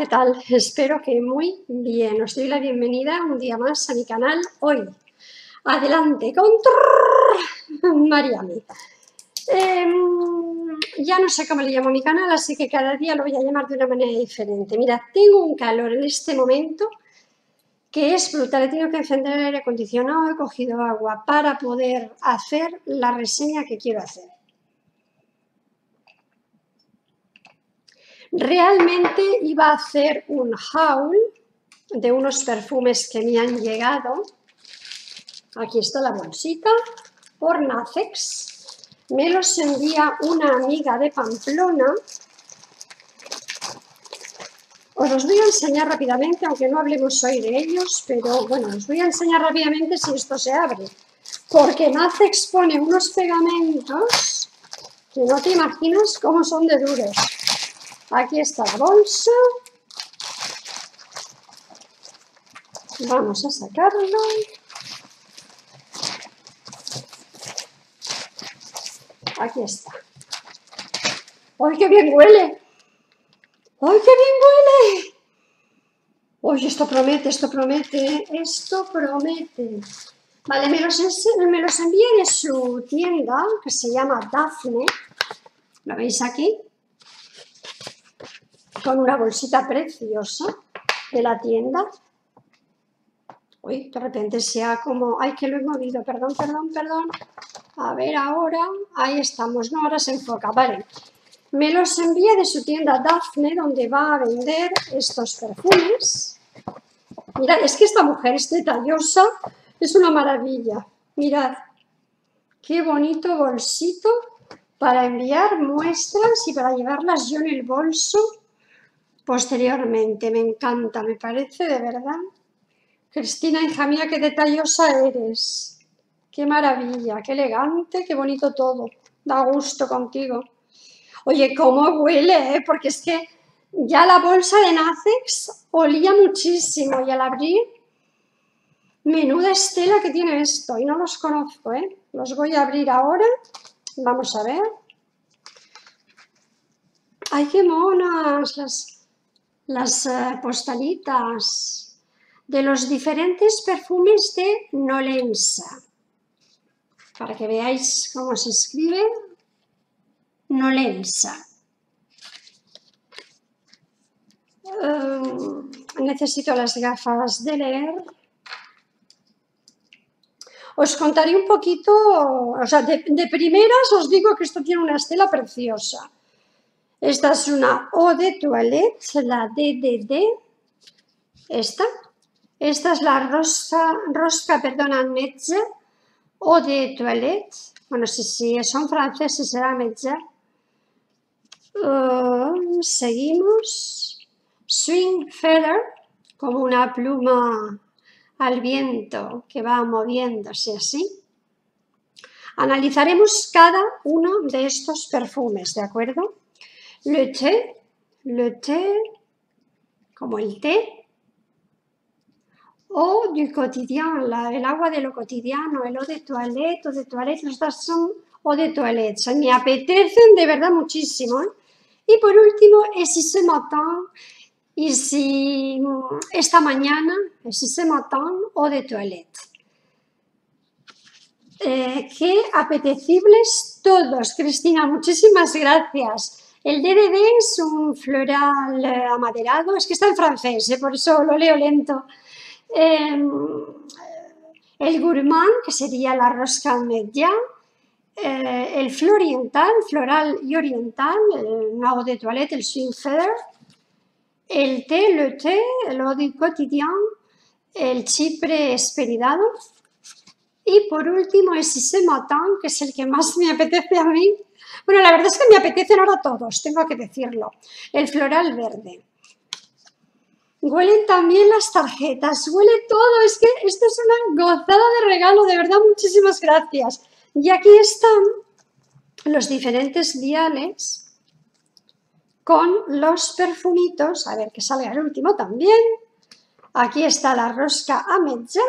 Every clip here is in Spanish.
tal? Espero que muy bien. Os doy la bienvenida un día más a mi canal hoy. Adelante con Mariami. Ya no sé cómo le llamo a mi canal, así que cada día lo voy a llamar de una manera diferente. Mira, tengo un calor en este momento que es brutal. He tenido que encender el aire acondicionado, he cogido agua para poder hacer la reseña que quiero hacer. Realmente iba a hacer un haul de unos perfumes que me han llegado. Aquí está la bolsita, por Nacex. Me los envía una amiga de Pamplona. Os los voy a enseñar rápidamente, aunque no hablemos hoy de ellos, pero bueno, os voy a enseñar rápidamente si esto se abre. Porque Nacex pone unos pegamentos que no te imaginas cómo son de duros. Aquí está la bolsa. Vamos a sacarlo. Aquí está. ¡Ay, qué bien huele! ¡Ay, qué bien huele! ¡Uy, esto promete, esto promete, esto promete! Vale, me los envía de su tienda, que se llama Daphne. ¿Lo veis aquí? Con una bolsita preciosa de la tienda. Uy, de repente se ha como... ¡Ay, que lo he movido! Perdón, perdón, perdón. A ver ahora. Ahí estamos, ¿no? Ahora se enfoca, vale. Me los envía de su tienda Daphne, donde va a vender estos perfumes. Mirad, es que esta mujer es detallosa, es una maravilla. Mirad, qué bonito bolsito para enviar muestras y para llevarlas yo en el bolso posteriormente. Me encanta, me parece de verdad. Cristina, hija mía, qué detallosa eres. Qué maravilla, qué elegante, qué bonito todo. Da gusto contigo. Oye, cómo huele, ¿eh? Porque es que ya la bolsa de Nacex olía muchísimo y al abrir, menuda estela que tiene esto. Y no los conozco, ¿eh? Los voy a abrir ahora. Vamos a ver. ¡Ay, qué monas! Las postalitas de los diferentes perfumes de Nolensa. Para que veáis cómo se escribe. Nolensa. Necesito las gafas de leer. Os contaré un poquito, o sea, de primeras os digo que esto tiene una estela preciosa. Esta es una Eau de Toilette, la DDD. Esta es la Rosca, perdona, Metge, Eau de Toilette. Bueno, si son franceses será Metge. Seguimos. Swing Feather, como una pluma al viento que va moviéndose así. Analizaremos cada uno de estos perfumes, ¿de acuerdo? Le té, como el té. Eau du quotidien, el agua de lo cotidiano, el eau de toilette, estas son eau de toilette. Me apetecen de verdad muchísimo, ¿eh? Y por último, si ce matin, y si esta mañana, si ce matin, eau de toilette. Qué apetecibles todos, Cristina, muchísimas gracias. El DDD es un floral amaderado, es que está en francés, por eso lo leo lento. El gourmand, que sería la rosca media. El floral y oriental, el eau de toilette, el swing feather. El té, le té, el eau du quotidien, el chipre esperidado. Y por último, el si ce matin, que es el que más me apetece a mí. Bueno, la verdad es que me apetecen ahora todos, tengo que decirlo. El floral verde. Huelen también las tarjetas, huele todo. Es que esto es una gozada de regalo, de verdad, muchísimas gracias. Y aquí están los diferentes viales con los perfumitos. A ver, que salga el último también. Aquí está la rosca a metge.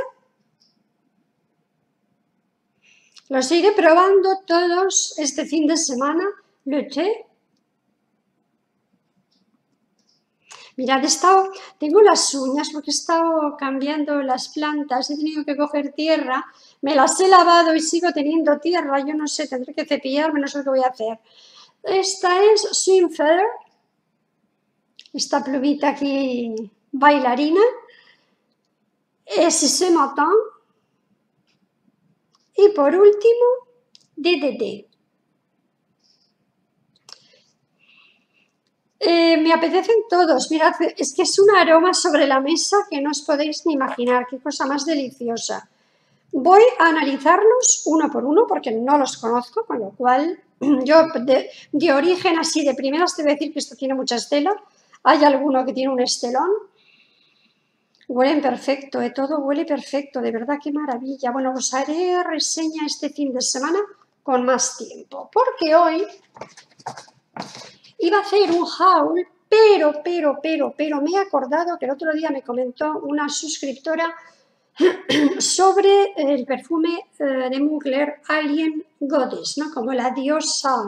Los iré probando todos este fin de semana. Le té. Mirad, tengo las uñas porque he estado cambiando las plantas, he tenido que coger tierra, me las he lavado y sigo teniendo tierra, yo no sé, tendré que cepillarme, no sé lo que voy a hacer. Esta es Swing Feather, esta plumita aquí bailarina, es Ce Matin, y por último, DDD. Me apetecen todos, mirad, es que es un aroma sobre la mesa que no os podéis ni imaginar, qué cosa más deliciosa. Voy a analizarlos uno por uno porque no los conozco, con lo cual yo de origen así de primeras te voy a decir que esto tiene mucha estela, hay alguno que tiene un estelón. Huelen perfecto, todo huele perfecto, de verdad, qué maravilla. Bueno, os haré reseña este fin de semana con más tiempo, porque hoy iba a hacer un haul, pero me he acordado que el otro día me comentó una suscriptora sobre el perfume de Mugler Alien Goddess, ¿no? Como la diosa,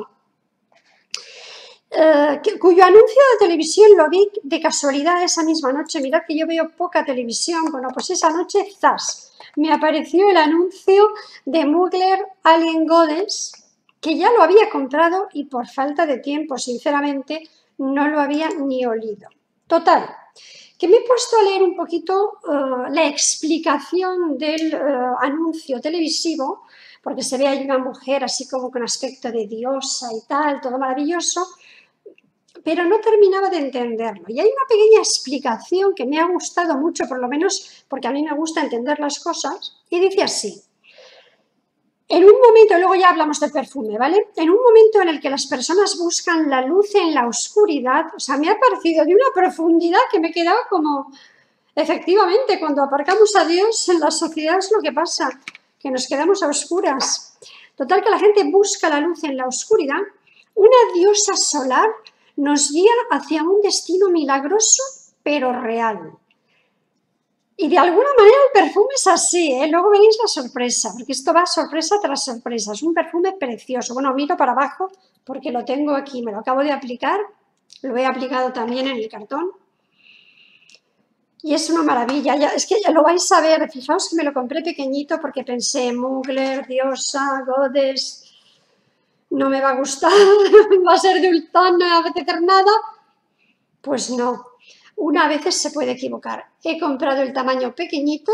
cuyo anuncio de televisión lo vi de casualidad esa misma noche. Mirad que yo veo poca televisión. Bueno, pues esa noche, ¡zas!, me apareció el anuncio de Mugler Alien Goddess, que ya lo había comprado y por falta de tiempo, sinceramente, no lo había ni olido. Total, que me he puesto a leer un poquito la explicación del anuncio televisivo, porque se ve ahí una mujer así como con aspecto de diosa y tal, todo maravilloso, pero no terminaba de entenderlo. Y hay una pequeña explicación que me ha gustado mucho, por lo menos porque a mí me gusta entender las cosas, y dice así. En un momento, luego ya hablamos del perfume, ¿vale? En un momento en el que las personas buscan la luz en la oscuridad, o sea, me ha parecido de una profundidad que me he quedado como, efectivamente, cuando aparcamos a Dios en la sociedad es lo que pasa, que nos quedamos a oscuras. Total, que la gente busca la luz en la oscuridad. Una diosa solar nos guía hacia un destino milagroso, pero real. Y de alguna manera el perfume es así, ¿eh? Luego veréis la sorpresa, porque esto va sorpresa tras sorpresa. Es un perfume precioso. Bueno, miro para abajo porque lo tengo aquí, me lo acabo de aplicar. Lo he aplicado también en el cartón. Y es una maravilla. Es que ya lo vais a ver. Fijaos que me lo compré pequeñito porque pensé, Mugler, diosa, goddess, no me va a gustar, va a ser de tan, no me va a apetecer nada. Pues no. Una vez se puede equivocar. He comprado el tamaño pequeñito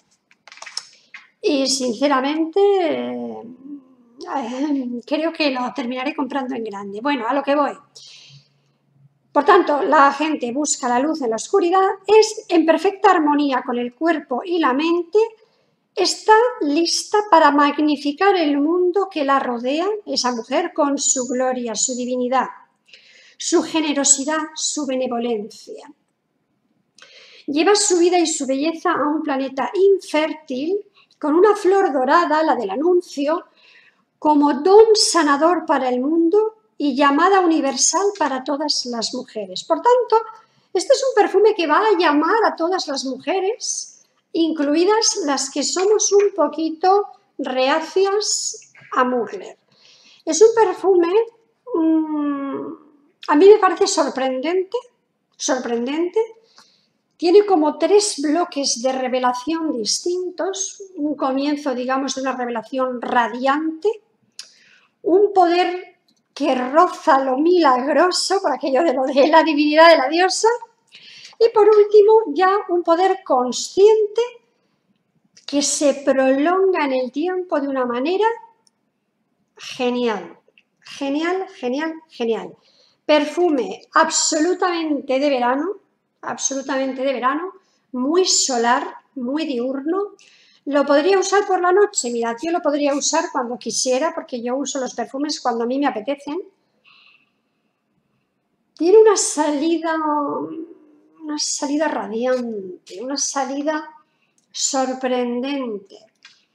y sinceramente creo que lo terminaré comprando en grande. Bueno, a lo que voy. Por tanto, la gente busca la luz en la oscuridad, es en perfecta armonía con el cuerpo y la mente, está lista para magnificar el mundo que la rodea, esa mujer, con su gloria, su divinidad, su generosidad, su benevolencia. Lleva su vida y su belleza a un planeta infértil con una flor dorada, la del anuncio, como don sanador para el mundo y llamada universal para todas las mujeres. Por tanto, este es un perfume que va a llamar a todas las mujeres, incluidas las que somos un poquito reacias a Mugler. Es un perfume, a mí me parece sorprendente. Tiene como 3 bloques de revelación distintos, un comienzo, digamos, de una revelación radiante, un poder que roza lo milagroso, por aquello de lo de la divinidad de la diosa, y por último ya un poder consciente que se prolonga en el tiempo de una manera genial, genial, genial, genial. Perfume absolutamente de verano, muy solar, muy diurno. Lo podría usar por la noche, mirad, yo lo podría usar cuando quisiera, porque yo uso los perfumes cuando a mí me apetecen. Tiene una salida radiante, una salida sorprendente.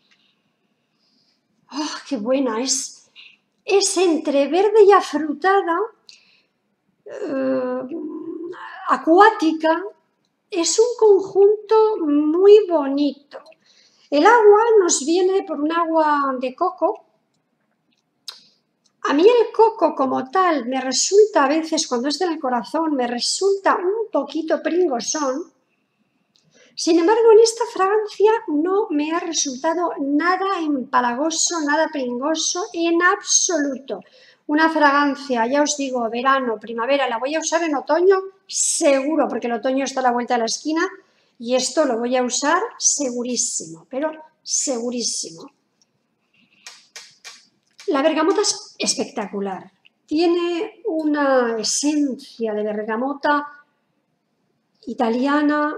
¡Oh, qué buena! Es entre verde y afrutada, acuática, es un conjunto muy bonito. El agua nos viene por un agua de coco, A mí el coco como tal me resulta a veces, cuando es del corazón, me resulta un poquito pringosón. Sin embargo, en esta fragancia no me ha resultado nada empalagoso, nada pringoso, en absoluto. Una fragancia, ya os digo, verano, primavera, la voy a usar en otoño, seguro, porque el otoño está a la vuelta de la esquina y esto lo voy a usar segurísimo, pero segurísimo. La bergamota es espectacular. Tiene una esencia de bergamota italiana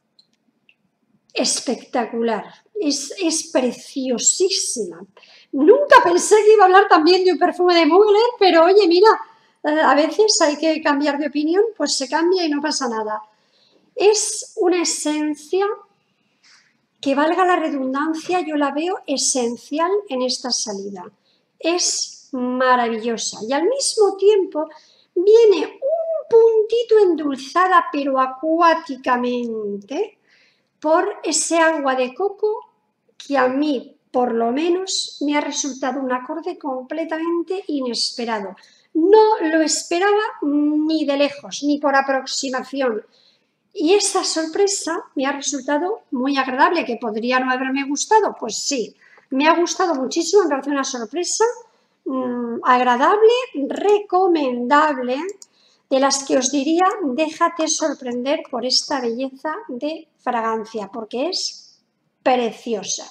espectacular. Es preciosísima. Nunca pensé que iba a hablar también de un perfume de Mugler, pero oye, mira, a veces hay que cambiar de opinión, pues se cambia y no pasa nada. Es una esencia que, valga la redundancia, yo la veo esencial en esta salida. Es maravillosa y al mismo tiempo viene un puntito endulzada, pero acuáticamente, por ese agua de coco que a mí, por lo menos, me ha resultado un acorde completamente inesperado. No lo esperaba ni de lejos, ni por aproximación. Y esa sorpresa me ha resultado muy agradable, que podría no haberme gustado, pues sí, me ha gustado muchísimo, me parece una sorpresa agradable, recomendable, de las que os diría, déjate sorprender por esta belleza de fragancia, porque es preciosa.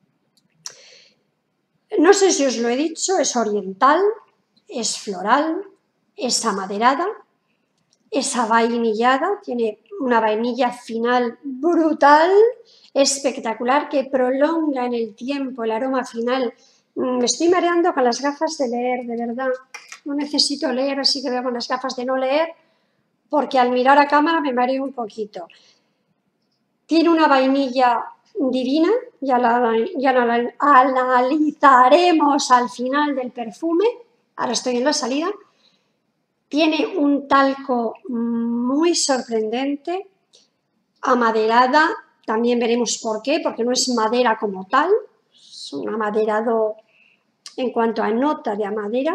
No sé si os lo he dicho, es oriental, es floral, es amaderada, es avainillada, tiene una vainilla final brutal, espectacular, que prolonga en el tiempo el aroma final. Me estoy mareando con las gafas de leer, de verdad. No necesito leer, así que veo con las gafas de no leer, porque al mirar a cámara me mareo un poquito. Tiene una vainilla divina, ya la analizaremos al final del perfume. Ahora estoy en la salida. Tiene un talco muy sorprendente, amaderada, también veremos por qué, porque no es madera como tal, es un amaderado en cuanto a nota de madera.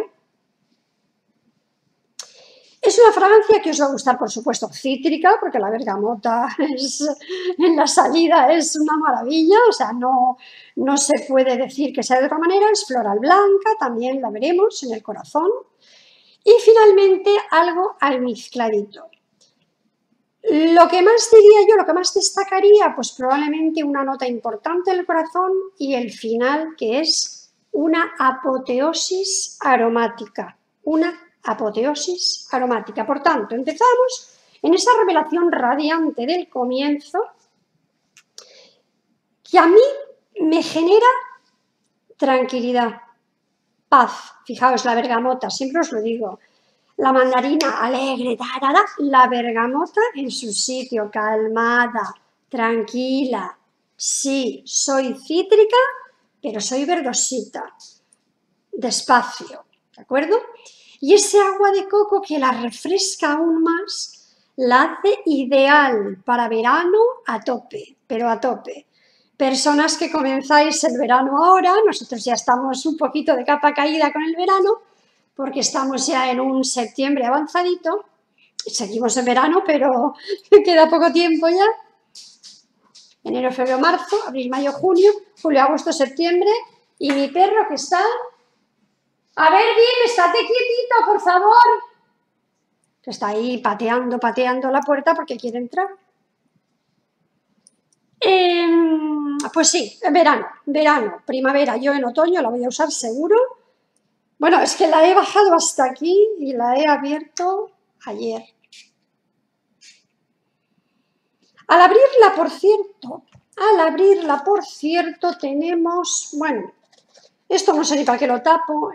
Es una fragancia que os va a gustar, por supuesto, cítrica, porque la bergamota en la salida es una maravilla, o sea, no se puede decir que sea de otra manera. Es floral blanca, también la veremos en el corazón. Y finalmente algo almizcladito. Lo que más diría yo, lo que más destacaría, pues probablemente una nota importante del corazón y el final, que es una apoteosis aromática. Una apoteosis aromática. Por tanto, empezamos en esa revelación radiante del comienzo que a mí me genera tranquilidad, paz. Fijaos, la bergamota, siempre os lo digo. La mandarina alegre, la bergamota en su sitio, calmada, tranquila. Sí, soy cítrica, pero soy verdosita, despacio, ¿de acuerdo? Y ese agua de coco que la refresca aún más, la hace ideal para verano a tope, pero a tope. Personas que comenzáis el verano ahora, nosotros ya estamos un poquito de capa caída con el verano, porque estamos ya en un septiembre avanzadito, seguimos en verano, pero queda poco tiempo ya. Enero, febrero, marzo, abril, mayo, junio, julio, agosto, septiembre, y mi perro que está... A ver, dime, estate quietito, por favor. Que está ahí pateando la puerta porque quiere entrar. Pues sí, verano, primavera. Yo en otoño la voy a usar seguro. Bueno, es que la he bajado hasta aquí y la he abierto ayer. Al abrirla, por cierto, tenemos, bueno, esto no sé ni para qué lo tapo,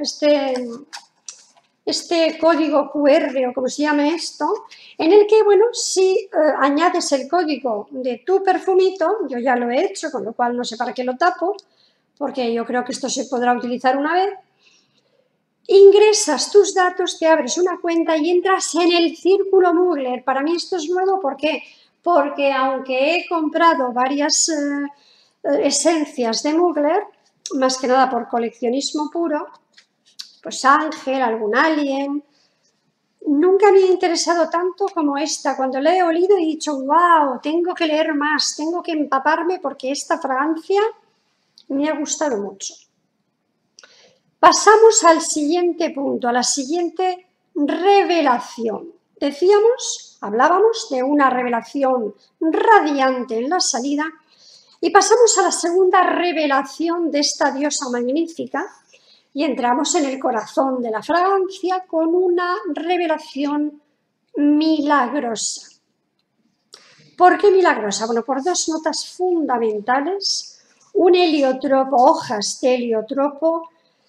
este código QR o como se llame esto, en el que, bueno, si añades el código de tu perfumito, yo ya lo he hecho, con lo cual no sé para qué lo tapo, porque yo creo que esto se podrá utilizar una vez, ingresas tus datos, te abres una cuenta y entras en el círculo Mugler. Para mí esto es nuevo, ¿por qué? Porque aunque he comprado varias esencias de Mugler, más que nada por coleccionismo puro, pues ángel, algún alien. Nunca me ha interesado tanto como esta. Cuando la he olido he dicho, wow, tengo que leer más, tengo que empaparme porque esta fragancia me ha gustado mucho. Pasamos al siguiente punto, a la siguiente revelación. Hablábamos de una revelación radiante en la salida y pasamos a la segunda revelación de esta diosa magnífica y entramos en el corazón de la fragancia con una revelación milagrosa. ¿Por qué milagrosa? Bueno, por dos notas fundamentales. Un heliotropo, hojas de heliotropo.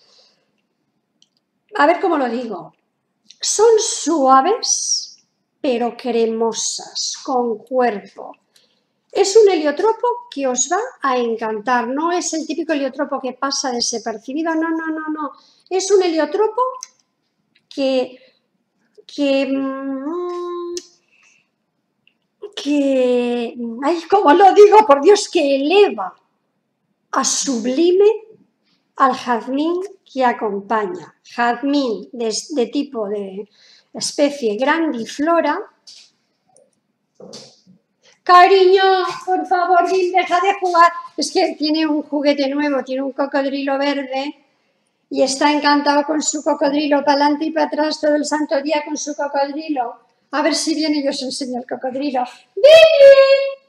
A ver cómo lo digo. Son suaves, pero cremosas, con cuerpo. Es un heliotropo que os va a encantar. No es el típico heliotropo que pasa desapercibido. No, no, no, no. Es un heliotropo que ay, ¿cómo lo digo? Por Dios, que eleva a sublime al jazmín que acompaña. Jazmín de tipo de especie grandiflora. Cariño, por favor, deja de jugar. Es que tiene un juguete nuevo, tiene un cocodrilo verde y está encantado con su cocodrilo, para adelante y para atrás todo el santo día con su cocodrilo. A ver si viene y os enseño el cocodrilo. ¡Billy!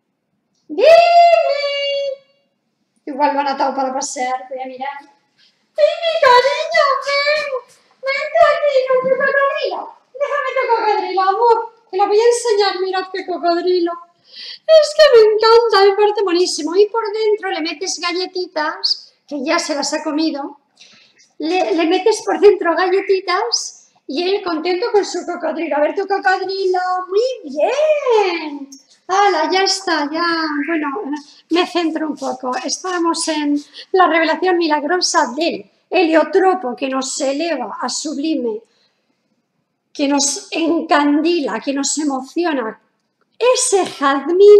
¡Billy! Igual lo han atado para pasear, voy a mirar. ¡Billy, cariño, ven! ¡Vente aquí con tu cocodrilo! Déjame tu cocodrilo, amor. Te lo voy a enseñar, mirad qué cocodrilo. Es que me encanta, me parece buenísimo. Y por dentro le metes galletitas, que ya se las ha comido. Le metes por dentro galletitas y él contento con su cocodrilo. A ver tu cocodrilo, muy bien. ¡Hala, ya está! Ya, bueno, me centro un poco. Estábamos en la revelación milagrosa del heliotropo que nos eleva a sublime, que nos encandila, que nos emociona. Ese jazmín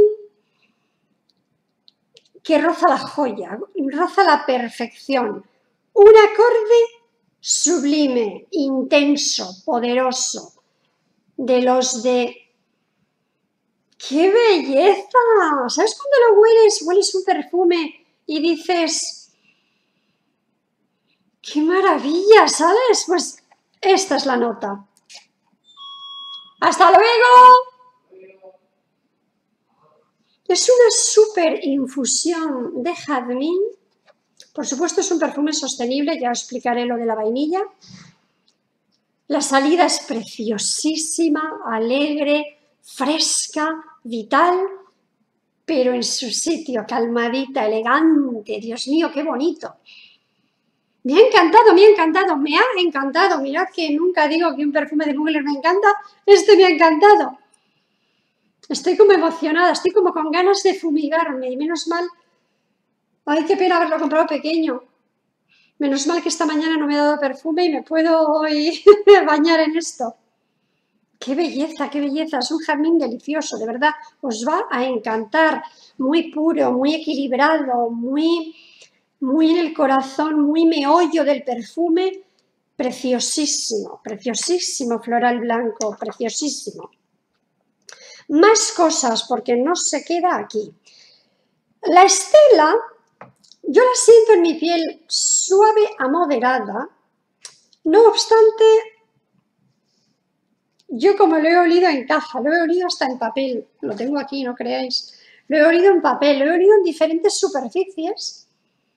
que roza la joya, roza la perfección. Un acorde sublime, intenso, poderoso, de los de... ¡Qué belleza! ¿Sabes cuando lo hueles? Hueles un perfume y dices... ¡Qué maravilla! ¿Sabes? Pues esta es la nota. ¡Hasta luego! Es una súper infusión de jazmín. Por supuesto es un perfume sostenible, ya os explicaré lo de la vainilla. La salida es preciosísima, alegre, fresca, vital, pero en su sitio, calmadita, elegante. Dios mío, qué bonito. Me ha encantado, me ha encantado, me ha encantado. Mirad que nunca digo que un perfume de Mugler me encanta, este me ha encantado. Estoy como emocionada, estoy como con ganas de fumigarme y menos mal. Ay, qué pena haberlo comprado pequeño. Menos mal que esta mañana no me he dado perfume y me puedo hoy bañar en esto. ¡Qué belleza, qué belleza! Es un jazmín delicioso, de verdad, os va a encantar. Muy puro, muy equilibrado, muy en el corazón, muy meollo del perfume. Preciosísimo, preciosísimo floral blanco, preciosísimo. Más cosas, porque no se queda aquí. La estela, yo la siento en mi piel suave a moderada. No obstante, yo como lo he olido en caja, lo he olido hasta en papel, lo tengo aquí, no creáis. Lo he olido en papel, lo he olido en diferentes superficies.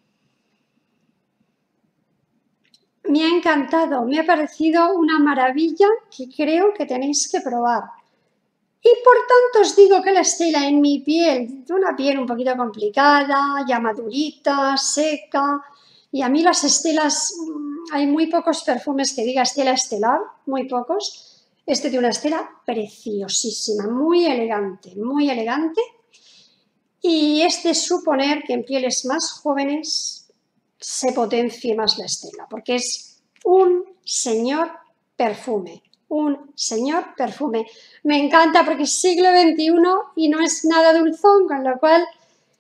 Me ha encantado, me ha parecido una maravilla que creo que tenéis que probar. Y por tanto os digo que la estela en mi piel, de una piel un poquito complicada, ya madurita, seca, y a mí las estelas, hay muy pocos perfumes que diga estela estelar, muy pocos. Este de una estela preciosísima, muy elegante, y es de suponer que en pieles más jóvenes se potencie más la estela, porque es un señor perfume. Un señor perfume. Me encanta porque es siglo XXI y no es nada dulzón, con lo cual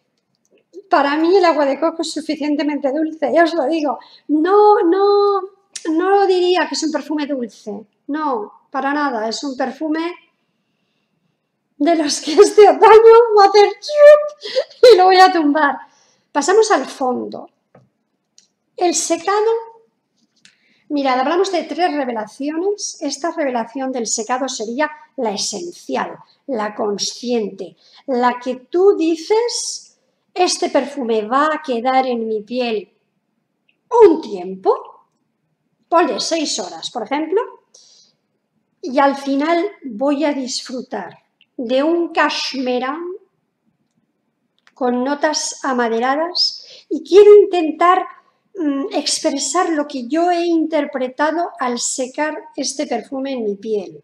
para mí el agua de coco es suficientemente dulce, ya os lo digo. No no diría que es un perfume dulce, no, para nada, es un perfume de los que este otoño va a hacer chup y lo voy a tumbar. Pasamos al fondo. El secado, mirad, hablamos de 3 revelaciones. Esta revelación del secado sería la esencial, la consciente, la que tú dices, este perfume va a quedar en mi piel un tiempo, ponle 6 horas, por ejemplo, y al final voy a disfrutar de un cashmere con notas amaderadas y quiero intentar expresar lo que yo he interpretado al secar este perfume en mi piel.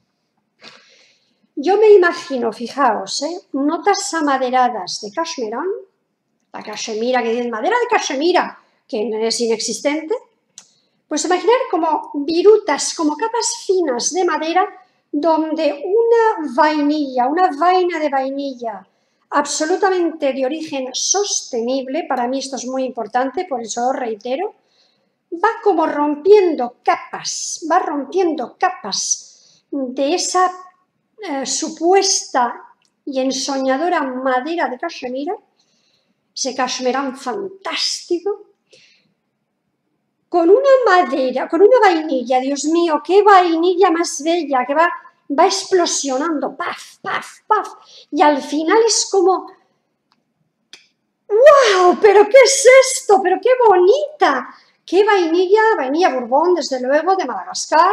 Yo me imagino, fijaos, notas amaderadas de cashmere, la cachemira que tiene madera de cachemira, que es inexistente, pues imaginar como virutas, como capas finas de madera donde una vainilla, una vaina de vainilla absolutamente de origen sostenible, para mí esto es muy importante, por eso os reitero, va como rompiendo capas, de esa supuesta y ensoñadora madera de cachemira, ese cashmerán fantástico, con una madera, con una vainilla, Dios mío, qué vainilla más bella, que va explosionando, paf, paf, paf, y al final es como, ¡wow! ¿Pero qué es esto? ¡Pero qué bonita! ¡Qué vainilla! Vainilla Bourbon, desde luego, de Madagascar.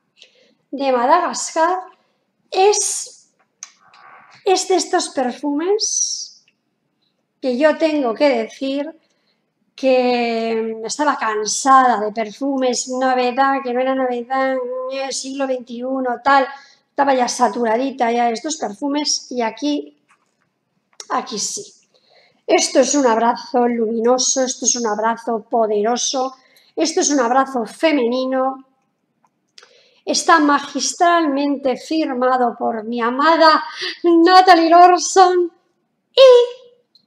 Es de estos perfumes que yo tengo que decir que estaba cansada de perfumes, novedad, que no era novedad, siglo XXI, tal, estaba ya saturadita ya de estos perfumes y aquí sí. Esto es un abrazo luminoso, esto es un abrazo poderoso, esto es un abrazo femenino, está magistralmente firmado por mi amada Natalie Lorson y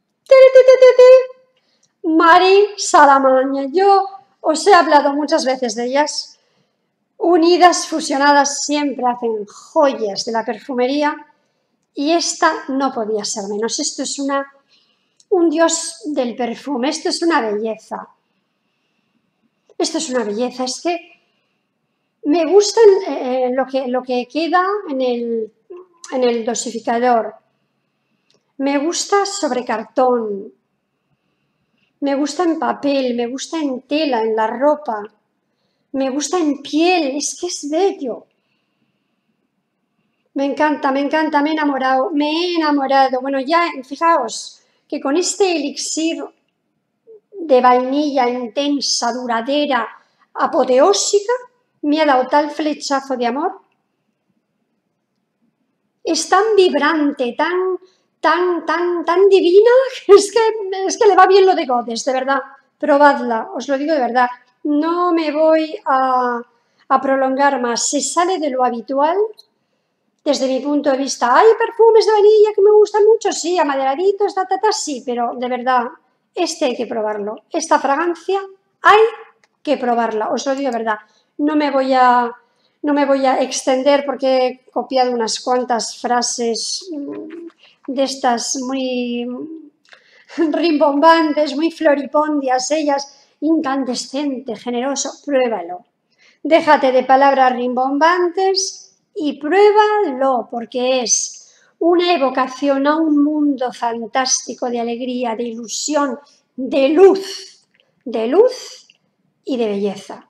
Mari Salamaña. Yo os he hablado muchas veces de ellas. Unidas, fusionadas, siempre hacen joyas de la perfumería y esta no podía ser menos. Esto es un dios del perfume, esto es una belleza. Esto es una belleza, es que me gusta lo que queda en el dosificador. Me gusta sobre cartón. Me gusta en papel, me gusta en tela, en la ropa, me gusta en piel, es que es bello. Me encanta, me he enamorado. Bueno, ya fijaos que con este elixir de vainilla intensa, duradera, apoteósica, me ha dado tal flechazo de amor. Es tan vibrante, tan divina, es que le va bien lo de Goddess, de verdad. Probadla, os lo digo de verdad. No me voy a prolongar más. Se sale de lo habitual desde mi punto de vista. ¿Hay perfumes de vainilla que me gustan mucho? Sí, amaderaditos, sí, pero de verdad, este hay que probarlo. Esta fragancia hay que probarla, os lo digo de verdad. No me voy a extender porque he copiado unas cuantas frases de estas muy rimbombantes, muy floripondias, ellas, incandescente, generoso, pruébalo. Déjate de palabras rimbombantes y pruébalo, porque es una evocación a un mundo fantástico de alegría, de ilusión, de luz y de belleza.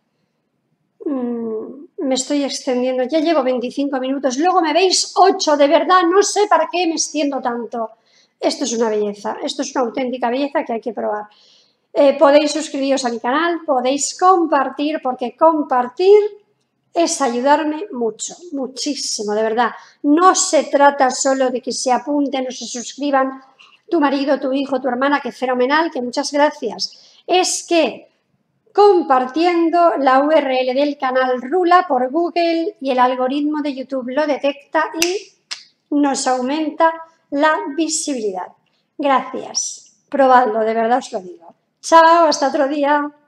Me estoy extendiendo, ya llevo 25 minutos, luego me veis 8, de verdad, no sé para qué me extiendo tanto. Esto es una belleza, esto es una auténtica belleza que hay que probar. Podéis suscribiros a mi canal, podéis compartir, porque compartir es ayudarme mucho, muchísimo, de verdad. No se trata solo de que se apunten o se suscriban tu marido, tu hijo, tu hermana, que fenomenal, que muchas gracias. Es que compartiendo la URL del canal rula por Google y el algoritmo de YouTube lo detecta y nos aumenta la visibilidad. Gracias. Probadlo, de verdad os lo digo. Chao, hasta otro día.